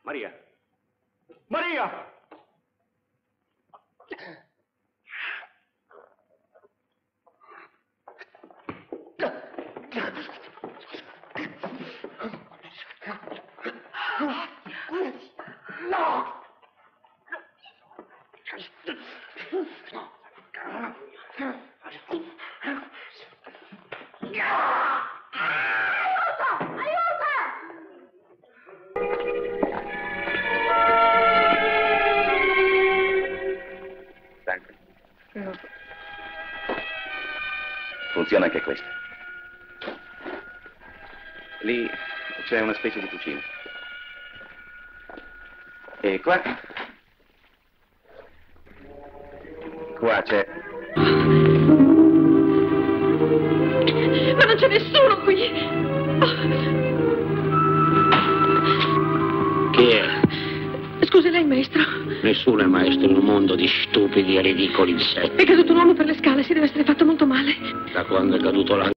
Maria! Maria! No! Funziona anche questa. Lì c'è una specie di cucina. E qua? Qua c'è... Ma non c'è nessuno qui! Chi è? Scusi, lei, maestro? Nessuno è maestro in un mondo di stupidi e ridicoli insetti. È caduto un uomo per le scale, si deve essere fatto molto male. Da quando è caduto là.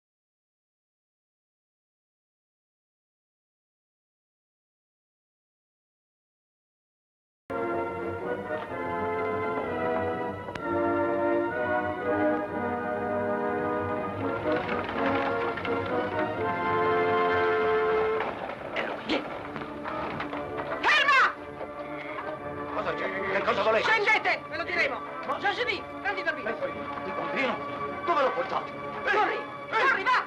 Scendete, ve lo diremo. Giorgi, prendi il bambino. Il bambino? Dove l'ho portato? Corri, corri, va!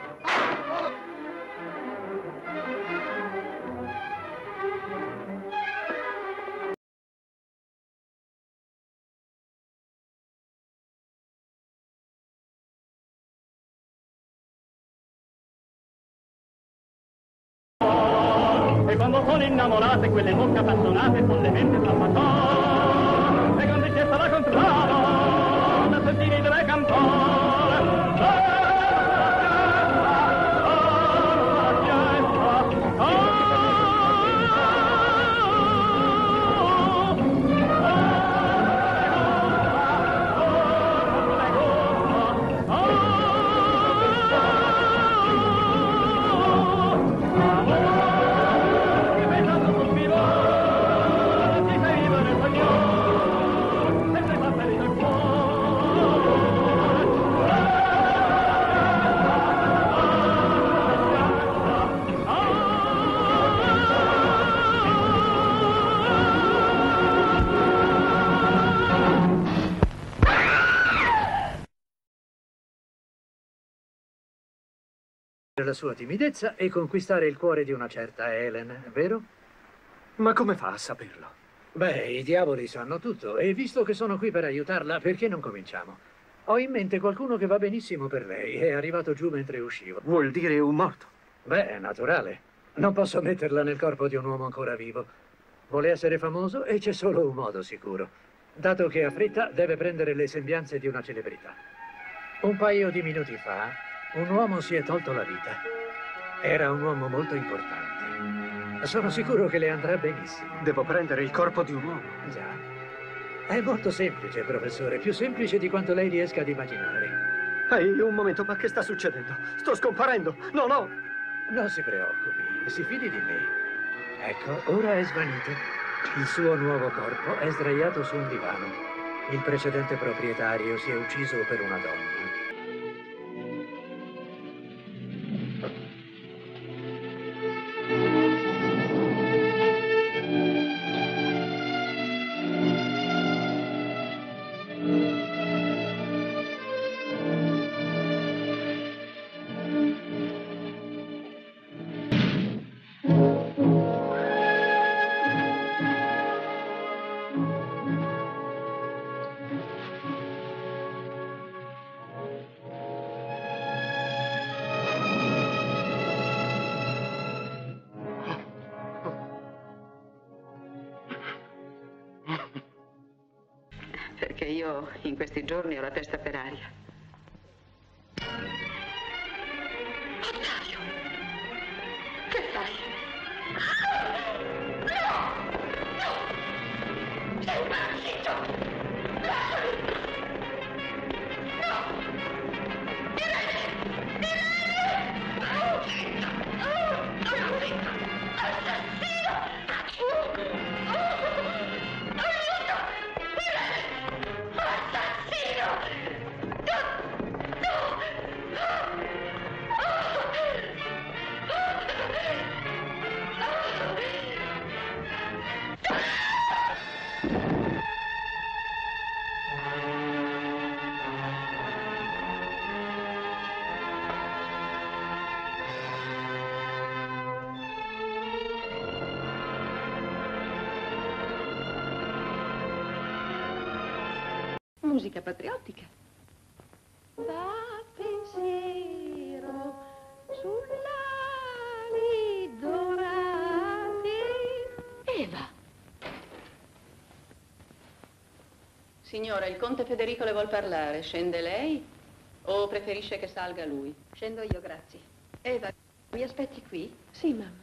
E quando sono innamorate quelle bocche appassionate follemente s'ammazzò e con tristezza la controllò da sentire delle campane. La sua timidezza e conquistare il cuore di una certa Helen, vero? Ma come fa a saperlo? Beh, i diavoli sanno tutto e visto che sono qui per aiutarla, perché non cominciamo? Ho in mente qualcuno che va benissimo per lei, è arrivato giù mentre uscivo. Vuol dire un morto? Beh, è naturale. Non posso metterla nel corpo di un uomo ancora vivo. Vuole essere famoso e c'è solo un modo sicuro. Dato che ha fretta, deve prendere le sembianze di una celebrità. Un paio di minuti fa, un uomo si è tolto la vita. Era un uomo molto importante. Sono sicuro che le andrà benissimo. Devo prendere il corpo di un uomo? Già. È molto semplice, professore. Più semplice di quanto lei riesca ad immaginare. Ehi, un momento, ma che sta succedendo? Sto scomparendo! No, no! Non si preoccupi, si fidi di me. Ecco, ora è svanito. Il suo nuovo corpo è sdraiato su un divano. Il precedente proprietario si è ucciso per una donna. Perché io in questi giorni ho la testa per aria. Ottavio! Che fai? No! No! Sei un parassito! Lasciami! No! Irene! Irene! Oh, zitto! Oh, assassino! musica patriottica. Fa pensiero sull'ali dorate. Eva! Signora, il conte Federico le vuol parlare. Scende lei o preferisce che salga lui? Scendo io, grazie. Eva, mi aspetti qui? Sì, mamma.